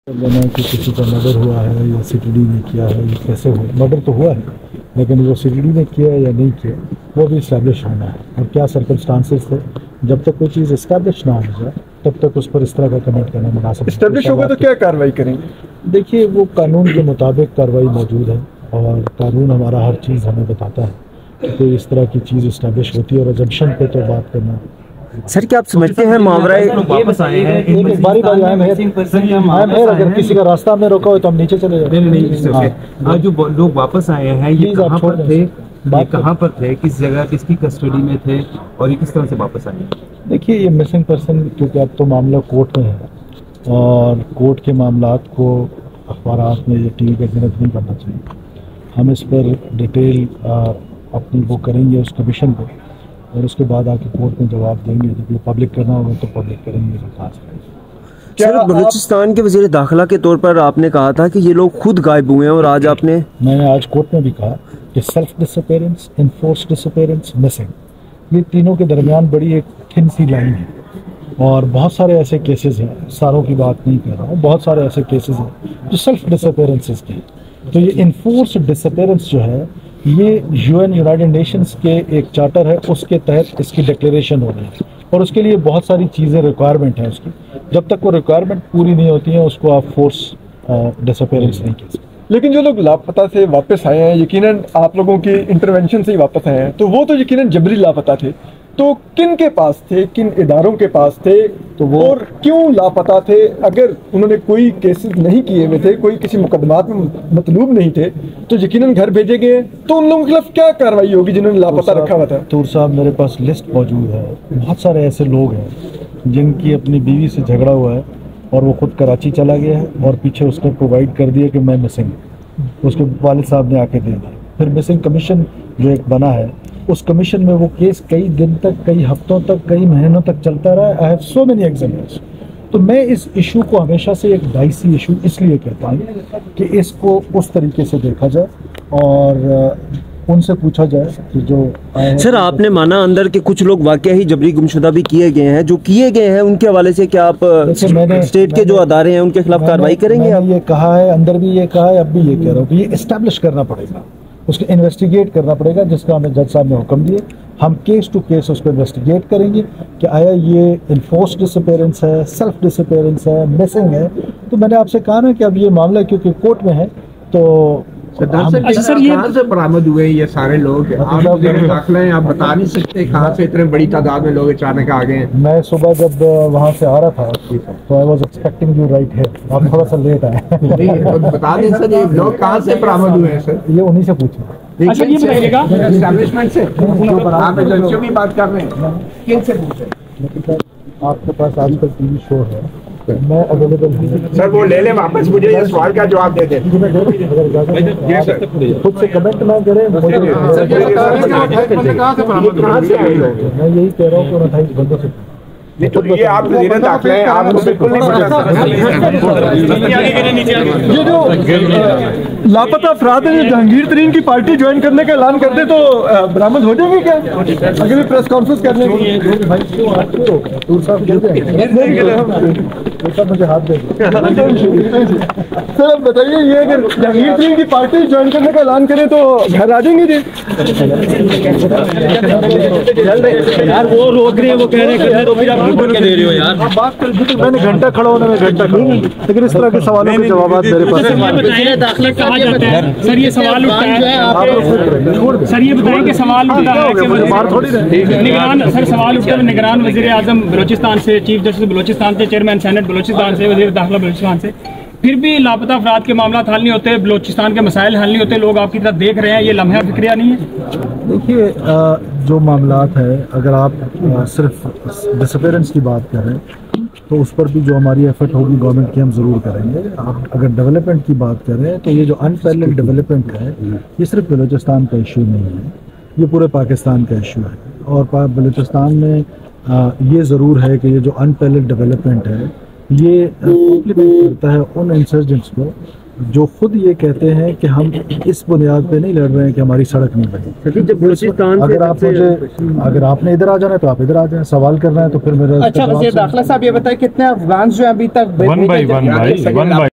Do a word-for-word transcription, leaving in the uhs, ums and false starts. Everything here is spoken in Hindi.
लेना कि किसी का मर्डर हुआ है या सीटीडी ने किया है, ये कैसे हुआ। मर्डर तो हुआ है, लेकिन वो सीटीडी ने किया या नहीं किया वो भी इस्टेब्लिश होना है, और क्या सर्कमस्टांसेस थे। जब तक कोई चीज़ इस्टेब्लिश ना हो जाए तब तक उस पर इस तरह का कमेंट करना मुनासिब। इस्टेब्लिश होगा तो क्या कार्रवाई करेंगे? देखिए, वो कानून के मुताबिक कार्रवाई मौजूद है, और कानून हमारा हर चीज़ हमें बताता है कि कोई इस तरह की चीज़ इस्टेब्लिश होती है, और एजम्पशन पे तो बात करना। सर, क्या आप समझते हैं मामला वापस आए हैं बारी बारी आए हैं, अगर किसी का रास्ता में रोका हो तो हम नीचे चले जाए। नहीं नहीं, आज जो लोग वापस आए हैं ये कहाँ पर थे, ये कहाँ पर थे, किस जगह, किसकी कस्टडी में थे, और ये किस तरह से वापस आए? देखिए, ये मिसिंग पर्सन, क्योंकि अब तो मामला कोर्ट में है, और कोर्ट के मामलात को अखबारात में या टीवी पर गिरफ्त नहीं करना चाहिए। हम इस पर डिटेल अपनी वो करेंगे उस कमीशन पर, और उसके बाद आके कोर्ट में जवाब देंगे। जब ये पब्लिक करना होगा तो पब्लिक करेंगे। सर, बलूचिस्तान के वज़ीर दाखिला के तौर पर आपने कहा था कि ये लोग खुद गायब हुए हैं, और आज आपने मैंने आज कोर्ट में भी कहा कि self disappearance, enforce disappearance, missing, ये तीनों के दरमियान बड़ी एक थिन सी लाइन है। और बहुत सारे ऐसे केसेस हैं, सारों की बात नहीं कर रहा हूँ, बहुत सारे ऐसे केसेस हैं जो सेल्फ डिसअपीयरेंसेस के हैं। तो ये इनफोर्स डिसअपीयरेंस जो है, ये यूएन यूनाइटेड नेशंस के एक चार्टर है, उसके तहत इसकी डिक्लेरेशन हो रही है, और उसके लिए बहुत सारी चीज़ें रिक्वायरमेंट है उसकी। जब तक वो रिक्वायरमेंट पूरी नहीं होती है उसको आप फोर्स डिसअपीयरेंस नहीं कह सकते। लेकिन जो लोग लापता से वापस आए हैं, यकीनन आप लोगों की इंटरवेंशन से ही वापस आए हैं, तो वो तो यकीनन जबरी लापता थे। तो किन के पास थे, किन इदारों के पास थे, तो वो और क्यों लापता थे? अगर उन्होंने कोई केसेस नहीं किए हुए थे, कोई किसी मुकदमात में मतलूब नहीं थे, तो यकीनन घर भेजे गए। तो उन लोगों के खिलाफ क्या कार्रवाई होगी जिन्होंने लापता रखा हुआ था? तूर साहब, मेरे पास लिस्ट मौजूद है। बहुत सारे ऐसे लोग हैं जिनकी अपनी बीवी से झगड़ा हुआ है, और वो खुद कराची चला गया है, और पीछे उसने प्रोवाइड कर दिया कि मैं मिसिंग, उसके वालिद साहब ने आके दे दिया। फिर मिसिंग कमीशन जो एक बना है, उस कमीशन में वो केस कई दिन तक, कई हफ्तों तक, कई महीनों तक चलता रहा। I have so many examples. तो मैं इस इशू को हमेशा से एक डाइसी इशू इसलिए कहता हूँ कि इसको उस तरीके से देखा जाए, और उनसे पूछा जाए कि जो सर, आपने माना अंदर के कुछ लोग वाकई ही जबरी गुमशुदा भी किए गए हैं, जो किए गए हैं उनके हवाले से क्या आप मैंने, स्टेट के जो अदारे हैं उनके खिलाफ कार्रवाई करेंगे? मैंने ये कहा है, अंदर भी ये कहा है, अब भी ये कह रहा हूँ कि ये इस्टेब्लिश करना पड़ेगा, उसको इन्वेस्टिगेट करना पड़ेगा, जिसका हमें जज साहब ने हुक्म दिए। हम केस टू केस उसको इन्वेस्टिगेट करेंगे कि आया ये इनफोर्स डिसअपीयरेंस है, सेल्फ डिसअपीयरेंस है, मिसिंग है। तो मैंने आपसे कहा ना कि अब ये मामला क्योंकि कोर्ट में है, तो अच्छा सर, ये कहाँ से बरामद हुए ये सारे लोग? आप दाखिला हैं, आप बता नहीं सकते कहाँ से इतने बड़ी तादाद में लोग अचानक आ गए? मैं सुबह जब वहाँ से आ रहा था तो I was expecting you right here. आप थोड़ा सा लेट आए। बता दें सर, ये लोग कहाँ से बरामद हुए हैं सर? ये उन्हीं से पूछना। अच्छा, ये बताइएगा एस्टैब्लिशमेंट से आप एजेंसियों की बात कर रहे हैं, किन से पूछे? आपके पास आजकल टीवी शो है, मैं अवेलेबल हूँ सर। वो ले ले वापस, मुझे ये सवाल का जवाब दे दे। खुद से कमेंट ना करें। मैं यही कह रहा हूँ कि अट्ठाईस बंदों से नहीं, तो ये आप वज़ीर दाखिला हैं, आपको बिल्कुल नहीं पता। ये जो लापता अफराद है, जहांगीर तरीन की पार्टी ज्वाइन करने का ऐलान कर दे तो बरामद हो जाएंगे क्या? अगर प्रेस कॉन्फ्रेंस करने मुझे हाथ दे सर, अब बताइए, ये अगर जहांगीर तरीन की पार्टी ज्वाइन करने का ऐलान करे तो घर आ जाएंगे जी? यार वो रोक रहे हैं, वो कह रहे हैं तो फिर आप क्या दे रहे हो यार? आप बात कर, मैंने घंटा खड़ा होना, मैं घंटा खड़ा हूं, लेकिन इस तरह के सवालों के जवाब मेरे पास बताइए दाखिला कहा जाता है सर, ये सवाल उठता है सर, ये बताइए कि सवाल उठता है कि निगरान सर सवाल उठता है निगरान वज़ीर आज़म बलूचिस्तान से, चीफ जस्टिस बलूचिस्तान से, चेयरमैन सेनेट बलूचिस्तान से, वज़ीर दाखिला बलूचिस्तान से, फिर भी लापता अफराद के मामला हल नहीं होते, बलूचिस्तान के मसाइल हल नहीं होते, लोग आपकी तरफ देख रहे हैं। ये लम्हा फिक्रिया नहीं है? देखिए, जो मामलात है, अगर आप सिर्फ डिसअपीयरेंस की बात कर रहे हैं तो उस पर भी जो हमारी एफर्ट होगी गवर्नमेंट की, हम ज़रूर करेंगे। आप अगर डेवलपमेंट की बात कर रहे हैं तो ये जो अनपैरेलल डेवलपमेंट है, ये सिर्फ बलूचिस्तान का इशू नहीं है, ये पूरे पाकिस्तान का इशू है। और बलूचिस्तान में आ, ये ज़रूर है कि ये जो अनपैरेलल डेवलपमेंट है, ये कॉम्प्लीमेंट करता है उन इंसर्जेंट्स को जो खुद ये कहते हैं कि हम इस बुनियाद पे नहीं लड़ रहे हैं कि हमारी सड़क नहीं बनी। जब बलूचिस्तान अगर आप मुझे अगर आपने इधर आ जाना है तो आप इधर आ जाए, सवाल करना है तो फिर मेरा। अच्छा, वज़ीर दाखिला साहब ये बताएं, कितने अफगान जो अभी तक